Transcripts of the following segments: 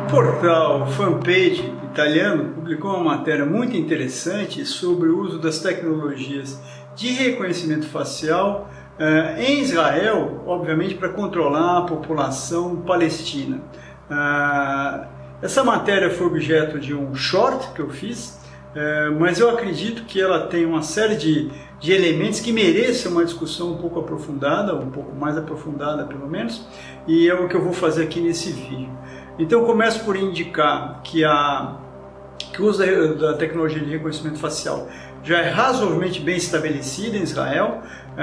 portal Fanpage italiano publicou uma matéria muito interessante sobre o uso das tecnologias de reconhecimento facial em Israel, obviamente para controlar a população palestina. Essa matéria foi objeto de um short que eu fiz, mas eu acredito que ela tem uma série de elementos que merecem uma discussão um pouco aprofundada, um pouco mais aprofundada pelo menos, e é o que eu vou fazer aqui nesse vídeo. Então eu começo por indicar que o uso da tecnologia de reconhecimento facial já é razoavelmente bem estabelecido em Israel.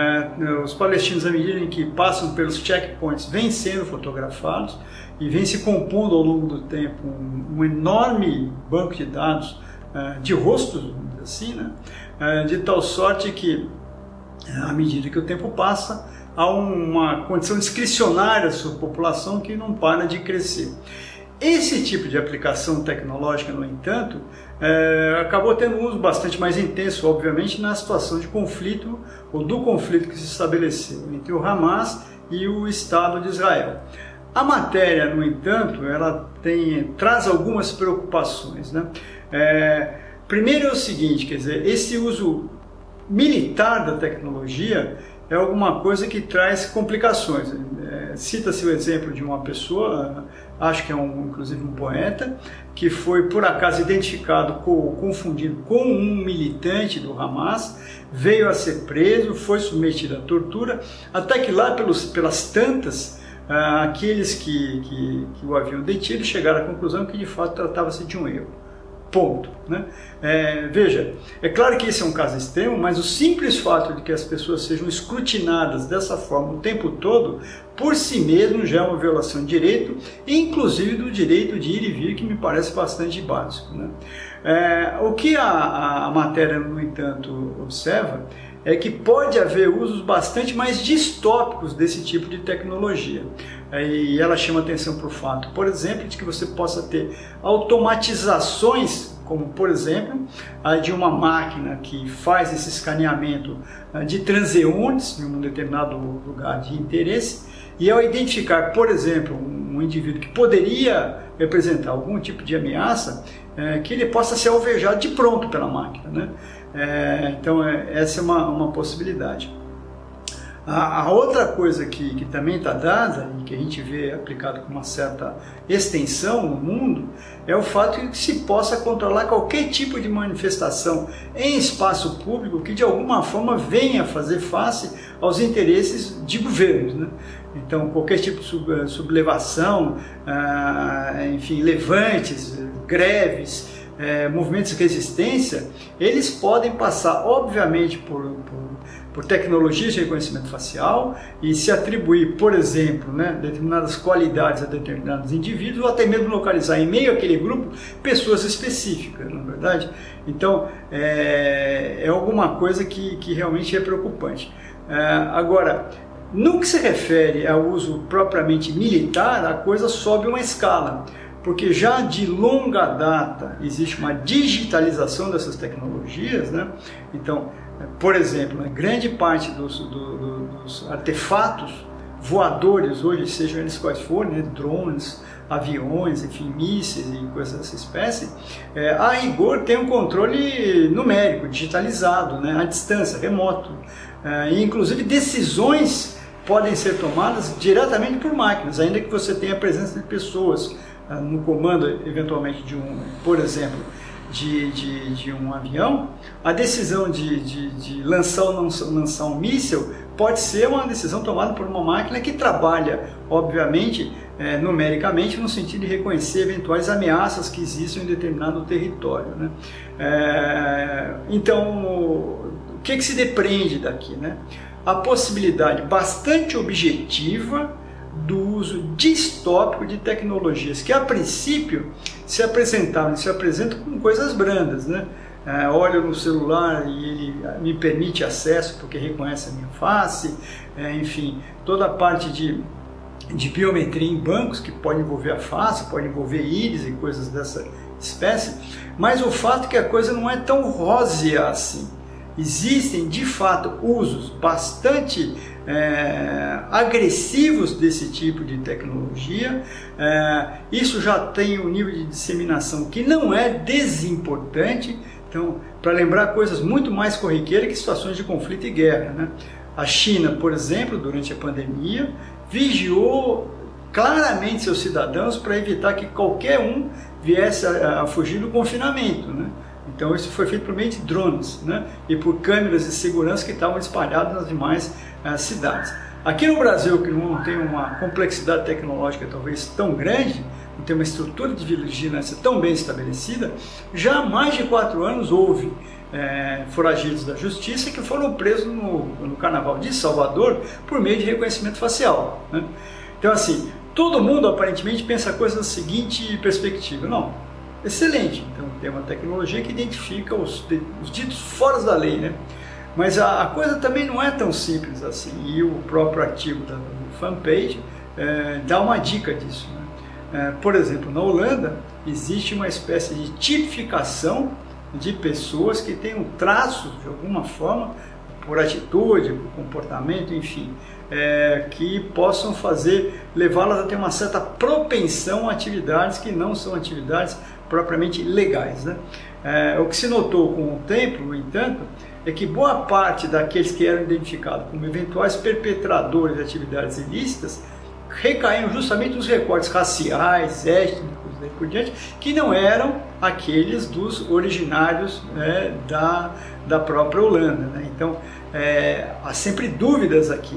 Os palestinos, à medida em que passam pelos checkpoints, vêm sendo fotografados e vem se compondo ao longo do tempo um enorme banco de dados de rostos, vamos dizer assim, né? De tal sorte que, à medida que o tempo passa, há uma condição discricionária da sua população que não para de crescer. Esse tipo de aplicação tecnológica, no entanto, acabou tendo um uso bastante mais intenso, obviamente, na situação de conflito, ou do conflito que se estabeleceu entre o Hamas e o Estado de Israel. A matéria, no entanto, ela traz algumas preocupações, né? Primeiro é o seguinte, quer dizer, esse uso militar da tecnologia é alguma coisa que traz complicações. Cita-se o exemplo de uma pessoa, acho que é inclusive um poeta, que foi por acaso identificado, confundido com um militante do Hamas, veio a ser preso, foi submetido à tortura, até que lá pelas tantas, aqueles que o haviam detido chegaram à conclusão que de fato tratava-se de um erro. Ponto, né? Veja, é claro que esse é um caso extremo, mas o simples fato de que as pessoas sejam escrutinadas dessa forma o tempo todo, por si mesmo já é uma violação de direito, inclusive do direito de ir e vir, que me parece bastante básico, né? O que a matéria, no entanto, observa é que pode haver usos bastante mais distópicos desse tipo de tecnologia. E ela chama atenção para o fato, por exemplo, de que você possa ter automatizações, como por exemplo, a de uma máquina que faz esse escaneamento de transeuntes em um determinado lugar de interesse, e ao identificar, por exemplo, um indivíduo que poderia representar algum tipo de ameaça, que ele possa ser alvejado de pronto pela máquina, né? Então essa é uma possibilidade. A outra coisa que também está dada e que a gente vê aplicado com uma certa extensão no mundo é o fato de que se possa controlar qualquer tipo de manifestação em espaço público que de alguma forma venha fazer face aos interesses de governos, né? Então qualquer tipo de sublevação, enfim, levantes, greves, movimentos de resistência, eles podem passar obviamente por tecnologias de reconhecimento facial e se atribuir, por exemplo, né, determinadas qualidades a determinados indivíduos, ou até mesmo localizar em meio àquele grupo pessoas específicas, não é verdade? Então é alguma coisa que realmente é preocupante. Agora, no que se refere ao uso propriamente militar, a coisa sobe uma escala, porque já de longa data existe uma digitalização dessas tecnologias, né? Então, por exemplo, grande parte dos artefatos voadores hoje, sejam eles quais forem, né? Drones, aviões, enfim, mísseis e coisas dessa espécie, a rigor tem um controle numérico, digitalizado, né? À distância, remoto, e inclusive decisões podem ser tomadas diretamente por máquinas, ainda que você tenha a presença de pessoas no comando, eventualmente, por exemplo, de um avião. A decisão de lançar ou não lançar um míssil pode ser uma decisão tomada por uma máquina que trabalha, obviamente, numericamente, no sentido de reconhecer eventuais ameaças que existem em determinado território, né? Então, o que se depreende daqui, né? A possibilidade bastante objetiva do uso distópico de tecnologias que a princípio se apresentam como coisas brandas, né? Olho no celular e ele me permite acesso porque reconhece a minha face, enfim, toda a parte de biometria em bancos que pode envolver a face, pode envolver íris e coisas dessa espécie, mas o fato é que a coisa não é tão rósea assim. Existem, de fato, usos bastante agressivos desse tipo de tecnologia. Isso já tem um nível de disseminação que não é desimportante. Então, para lembrar coisas muito mais corriqueiras que situações de conflito e guerra, né? A China, por exemplo, durante a pandemia, vigiou claramente seus cidadãos para evitar que qualquer um viesse a fugir do confinamento, né? Então isso foi feito por meio de drones, né? E por câmeras de segurança que estavam espalhadas nas demais cidades. Aqui no Brasil, que não tem uma complexidade tecnológica talvez tão grande, não tem uma estrutura de vigilância tão bem estabelecida, já há mais de 4 anos houve foragidos da justiça que foram presos no Carnaval de Salvador por meio de reconhecimento facial, né? Então assim, todo mundo aparentemente pensa a coisa da seguinte perspectiva: não, excelente, então tem uma tecnologia que identifica os ditos fora da lei, né? Mas a coisa também não é tão simples assim, e o próprio artigo do fanpage dá uma dica disso, né? Por exemplo, na Holanda existe uma espécie de tipificação de pessoas que têm um traço, de alguma forma, por atitude, por comportamento, enfim, que possam levá-las a ter uma certa propensão a atividades que não são atividades propriamente legais, né? O que se notou com o tempo, no entanto, é que boa parte daqueles que eram identificados como eventuais perpetradores de atividades ilícitas recaíam justamente nos recortes raciais, étnicos, e por diante, que não eram aqueles dos originários, né, da própria Holanda, né? Então, há sempre dúvidas aqui.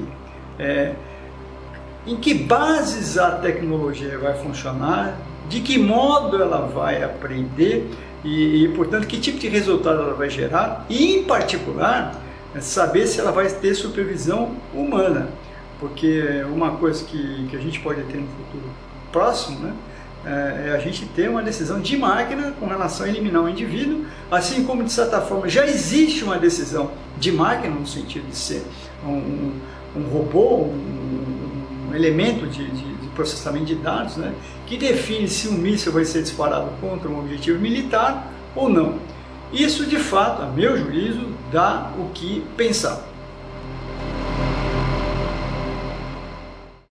Em que bases a tecnologia vai funcionar, de que modo ela vai aprender e, portanto, que tipo de resultado ela vai gerar e, em particular, saber se ela vai ter supervisão humana, porque uma coisa que a gente pode ter no futuro próximo, né, é a gente ter uma decisão de máquina com relação a eliminar o indivíduo, assim como, de certa forma, já existe uma decisão de máquina, no sentido de ser um robô, um elemento de processamento de dados, né, que define se um míssil vai ser disparado contra um objetivo militar ou não. Isso, de fato, a meu juízo, dá o que pensar.